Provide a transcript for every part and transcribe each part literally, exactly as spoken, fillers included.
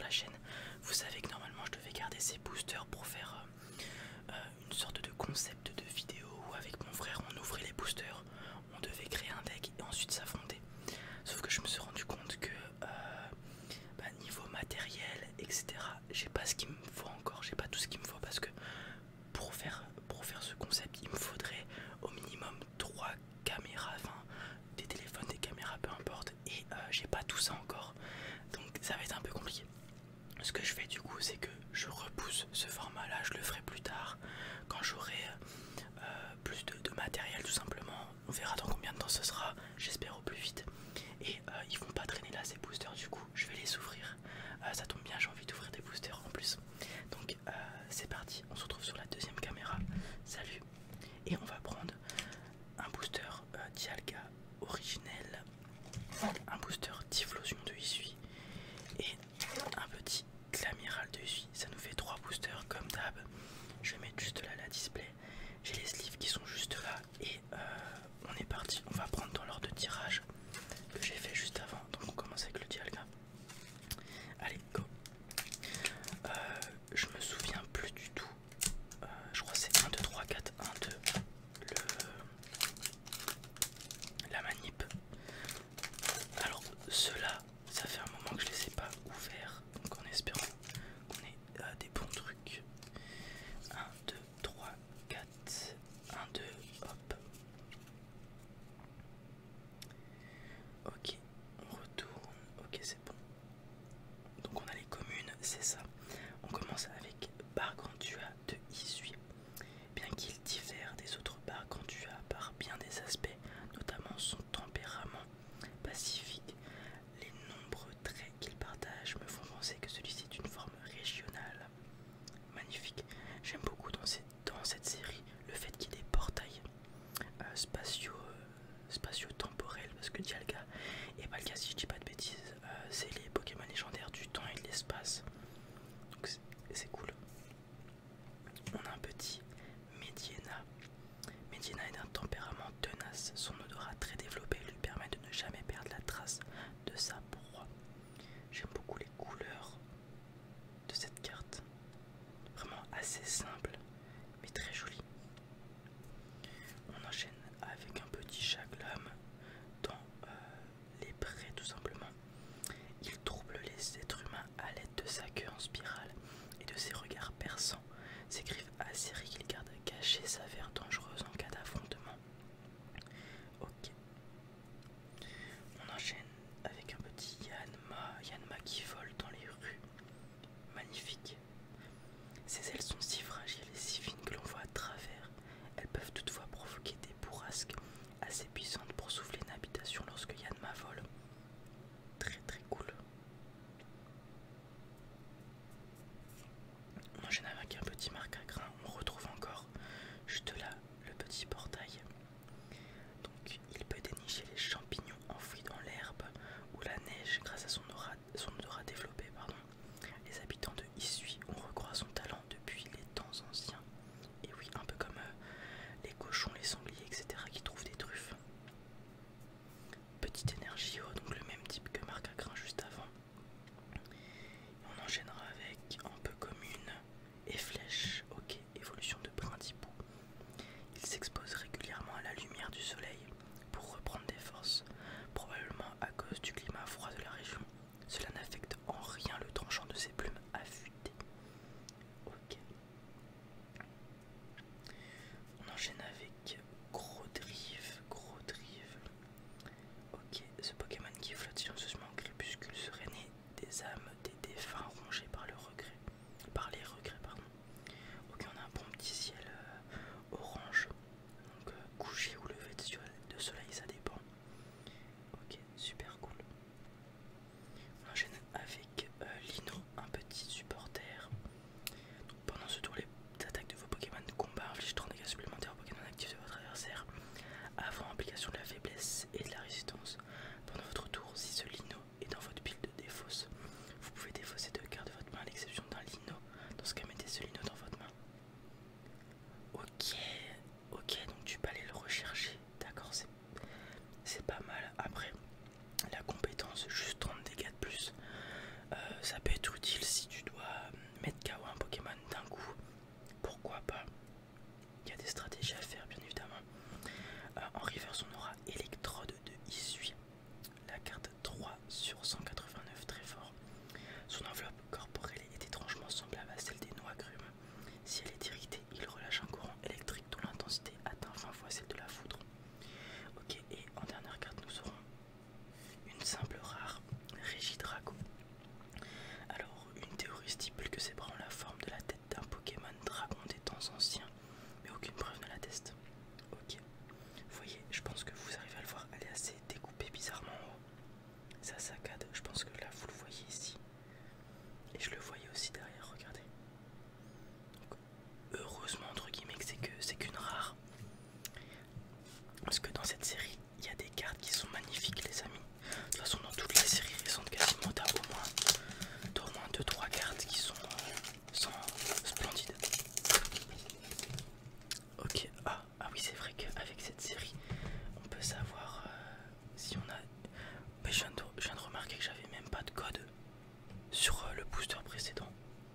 la chaîne, vous savez que normalement je devais garder ces boosters pour faire euh, euh, une sorte de concept de vidéo où avec mon frère on ouvrait les boosters, on devait créer un deck et ensuite s'affronter. Sauf que je me suis rendu compte que euh, bah, niveau matériel, et cetera, j'ai pas ce qu'il me faut encore, j'ai pas tout ce qu'il me faut parce que pour faire, pour faire ce concept, il me faudrait au minimum trois caméras, enfin des téléphones, des caméras, peu importe, et euh, j'ai pas tout ça encore, donc ça va être un peu compliqué. Ce que je fais du coup, c'est que je repousse ce format là, je le ferai plus tard quand j'aurai euh, plus de, de matériel tout simplement. On verra dans combien de temps ce sera, j'espère au plus vite. Et euh, ils vont pas traîner là ces boosters, du coup je vais les ouvrir. Euh, ça tombe bien, j'ai envie d'ouvrir des boosters en plus. Donc euh, c'est parti, on se retrouve sur la deuxième caméra. Salut. Et on va prendre un booster euh, Dialga originel, un booster Typhlosion de Hisui et un petit Clamiral de Hisui. Ça nous fait trois boosters comme d'hab. Je vais mettre juste là la display. J'ai les sleeves qui sont juste là et euh, on est parti. On va prendre dans l'ordre de tirage que j'ai fait juste avant. Donc on commence avec le Dialga. Allez, go. Euh, je me souviens plus du tout. Euh, je crois que c'est un, deux, trois, quatre, un, deux. Le... La manip. Alors, ceux-là, ça fait un moment que je les ai pas ouverts. Donc en espérant qu'on ait euh, des bons trucs. un, deux, trois, quatre. un, deux, hop. Ok, on retourne. Ok, c'est bon. Donc on a les communes, c'est ça. On commence avec Bargantua de Hisui. Bien qu'il diffère des autres Bargantua par bien des aspects, notamment son tempérament pacifique, les nombreux traits qu'il partage me font penser que celui-ci est une forme régionale. Magnifique. J'aime beaucoup dans cette, dans cette série le fait qu'il y ait des portails euh, spatio, euh, spatio-temporels, parce que Dialga et Balga, si je dis pas de bêtises, euh, c'est les Pokémon légendaires du temps et de l'espace. Et je le voyais aussi derrière, regardez. Donc, heureusement entre guillemets que c'est que c'est qu'une rare. Parce que dans cette série, il y a des cartes qui sont magnifiques les amis. De toute façon dans toutes les séries récentes quasiment t'as au moins t'as au moins deux trois cartes qui sont euh, sans, splendides. Ok, ah, ah oui c'est vrai qu'avec cette série on peut savoir euh, si on a... Mais je viens, de, je viens de remarquer que j'avais même pas de code sur euh, le booster précédent.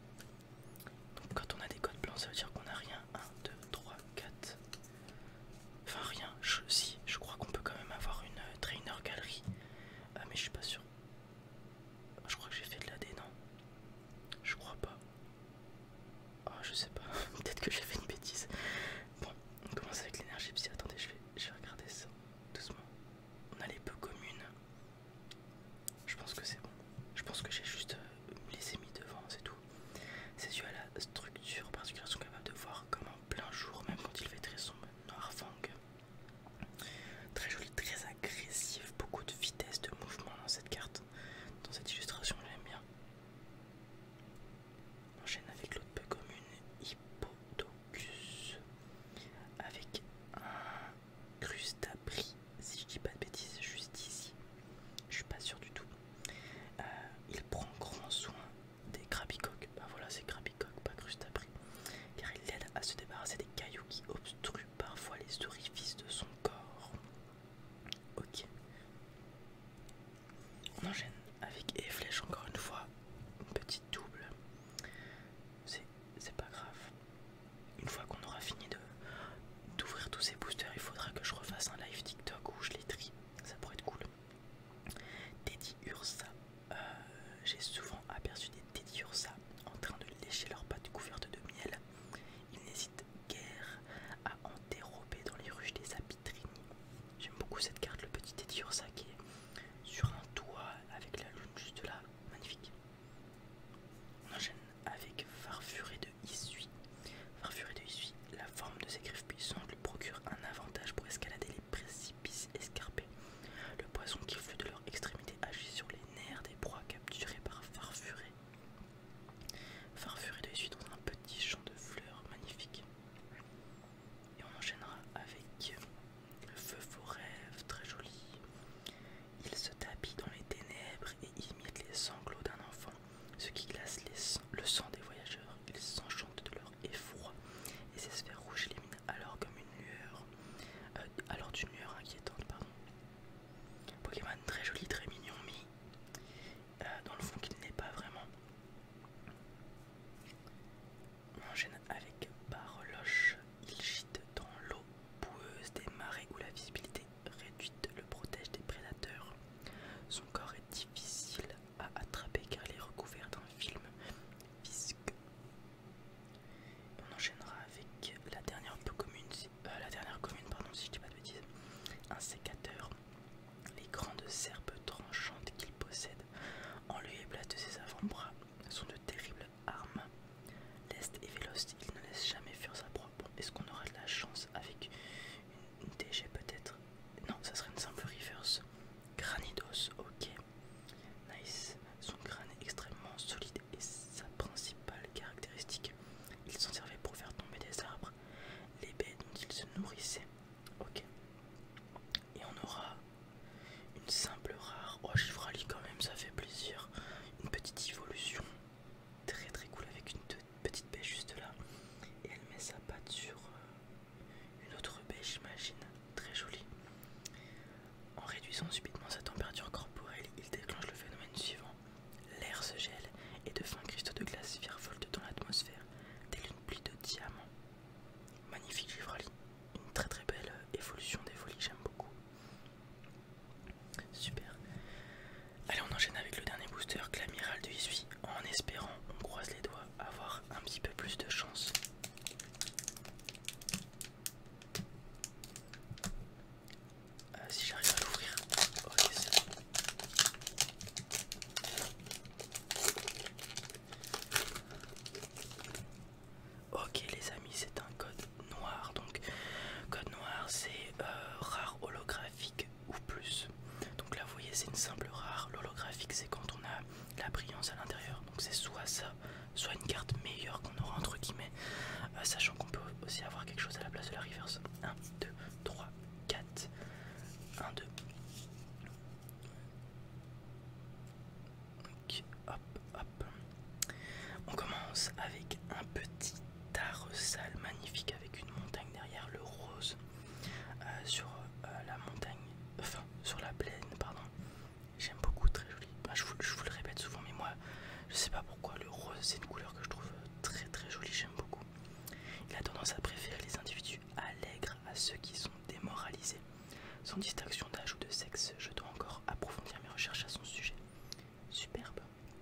pas pourquoi, le rose c'est une couleur que je trouve très très jolie, j'aime beaucoup. Il a tendance à préférer les individus allègres à ceux qui sont démoralisés. Sans distinction d'âge ou de sexe, je dois encore approfondir mes recherches à son sujet. Superbe.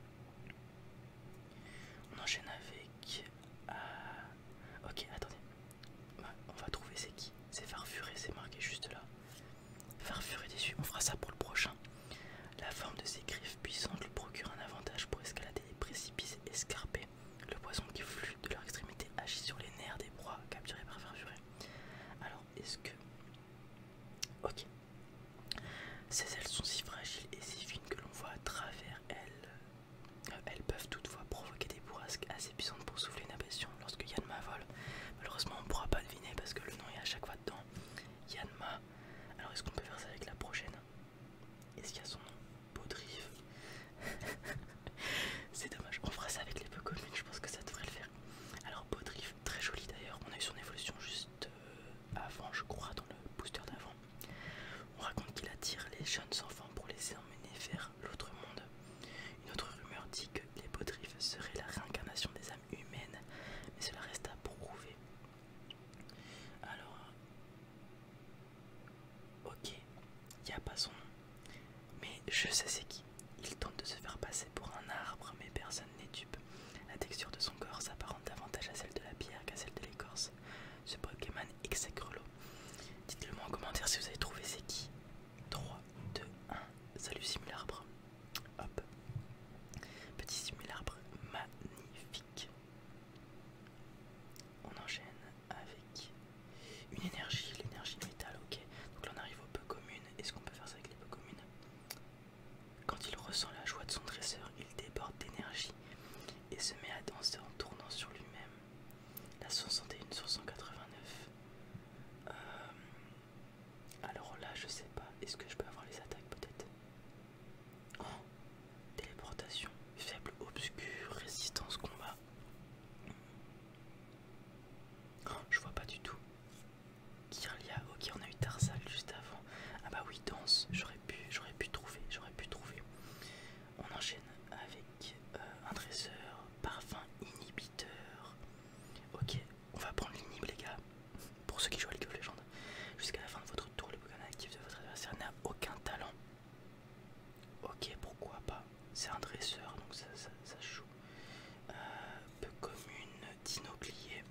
On enchaîne avec... Euh... Ok, attendez. On va trouver c'est qui. C'est Farfuré, c'est marqué juste là. Farfuré déçu, on fera ça pour le prochain. La forme de ses griffes puissantes lui procure un avantage pour escalader les précipices escarpés. Le poison qui flue de leur extrémité agit sur les nerfs des proies capturés par Farfuré. Alors, est-ce que... Ok. Ces ailes sont si fragiles et si fines que l'on voit à travers elles. Euh, elles peuvent toutefois provoquer des bourrasques assez puissantes pour souffler une apression lorsque Yanma vole. Malheureusement, on ne pourra pas deviner parce que le nom est à chaque fois dedans. Yanma. Alors, est-ce qu'on peut faire ça avec la prochaine? Est-ce qu'il y a son nom? Baudrive. C'est dommage, on fera ça avec les peu communes, je pense que ça devrait le faire. Alors, Baudrive, très joli d'ailleurs. On a eu son évolution juste euh, avant, je crois, dans le booster d'avant. On raconte qu'il attire les jeunes enfants pour les emmener vers l'autre monde. Une autre rumeur dit que les Baudrives seraient la réincarnation des âmes humaines, mais cela reste à prouver. Alors, ok, il n'y a pas son nom, mais je sais c'est qui. Il tente de se faire passer pour un arbre, mais personne n'est dupe. La texture de son corps s'apparente davantage à celle de la pierre qu'à celle de l'écorce. Ce Pokémon exècre l'eau. Dites-le moi en commentaire si vous avez trouvé c'est qui. trois, deux, un, salut Simularbre. Hop. Petit Simularbre magnifique. On enchaîne avec une énergie, l'énergie métal, ok. Donc là on arrive aux peu communes. Est-ce qu'on peut faire ça avec les peu communes? Quand il ressent la joie de son dresseur, il déborde d'énergie et se met à danser en tournant sur lui-même. La soixante et un sur cent quatre-vingt-neuf. Euh, alors là, je sais pas. Est-ce que je peux avoir les attaques peut-être? Oh, téléportation, faible, obscur, résistance, combat. Oh, je vois pas du tout. Kirlia, ok, on a eu Tarsal juste avant. Ah bah oui, danse, j'aurais pu, j'aurais pu trouver, j'aurais pu trouver. On enchaîne avec euh, un dresseur, parfum inhibiteur. Ok, on va prendre l'inhib les gars. Pour ceux qui jouent à League of Legends. Jusqu'à la fin de votre tour, le Pokémon actif de votre adversaire n'a aucun talent. Ok, pourquoi pas. C'est un dresseur, donc ça, ça, ça joue. Euh, peu commune, Dinoclier.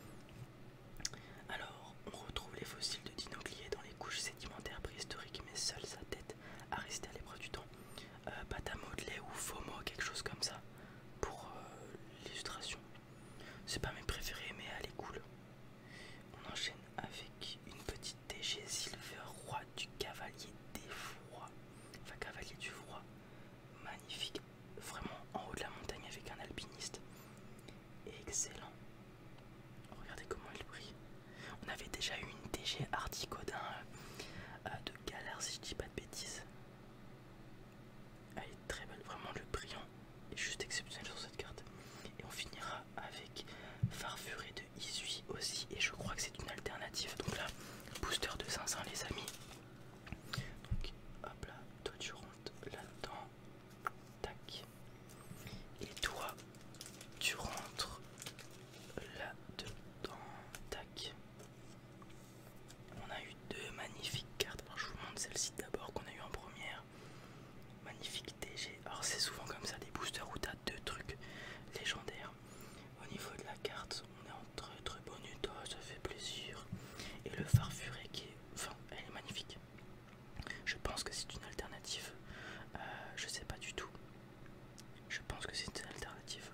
Alors, on retrouve les fossiles de Dinoclier dans les couches sédimentaires préhistoriques, mais seule sa tête a resté à l'épreuve du temps. Euh, pâte à modeler ou Fomo, quelque chose comme ça, pour euh, l'illustration. C'est pas mes préférés, mais elle est cool. On enchaîne avec une petite D G Silver, roi du cavalier des froids. Enfin, cavalier du froid. Magnifique. Vraiment en haut de la montagne avec un alpiniste. Excellent. Regardez comment il brille. On avait déjà eu une D G Articodin euh, de galère, si je dis pas de bêtises. Elle est très belle, vraiment le brillant est juste exceptionnel sur cette carte. Et on finira avec Farfuré de Isui aussi, et je crois que c'est une alternative. Donc là, booster de Zinzin les amis. Donc hop là, toi tu rentres là-dedans. Tac. Et toi, tu rentres là-dedans. Tac. On a eu deux magnifiques cartes. Alors je vous montre celle-ci d'abord qu'on a eu en première. Magnifique D G. Alors c'est souvent comme ça des boosters où t'as deux trucs légendaires. Au niveau de la carte, on est en très très bon état, ça fait plaisir. Et le Farfuré qui est... Enfin, elle est magnifique. Je pense que c'est une alternative. Euh, je sais pas du tout. Je pense que c'est une alternative.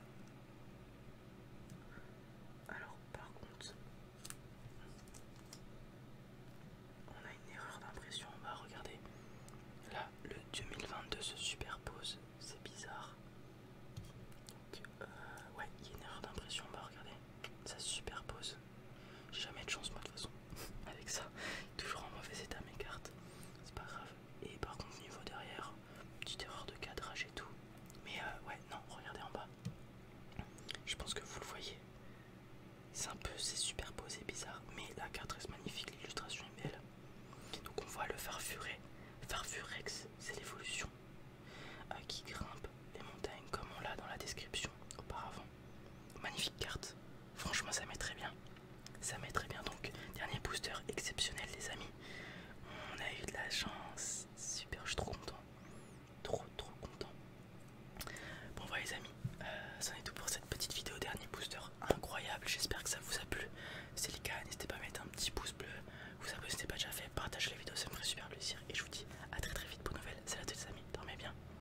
Alors par contre, on a une erreur d'impression. Bah regardez. Là, le deux mille vingt-deux se superpose. C'est bizarre. Donc, euh, ouais, il y a une erreur d'impression. Bah regardez, ça se superpose. J'ai jamais de chance moi de toute façon avec ça. Toujours en mauvais état mes cartes. C'est pas grave. Et par contre niveau derrière, petite erreur de cadrage et tout. Mais euh, ouais, non, regardez en bas. Je pense que vous le voyez. C'est un peu, c'est superposé, bizarre. Mais la carte reste magnifique, l'illustration est belle. Donc on voit le Farfuré. Farfurex, c'est l'évolution euh, qui grimpe les montagnes comme on l'a dans la description. description auparavant. Magnifique carte, franchement ça met très bien. Ça met très bien, donc dernier booster exceptionnel les amis. On a eu de la chance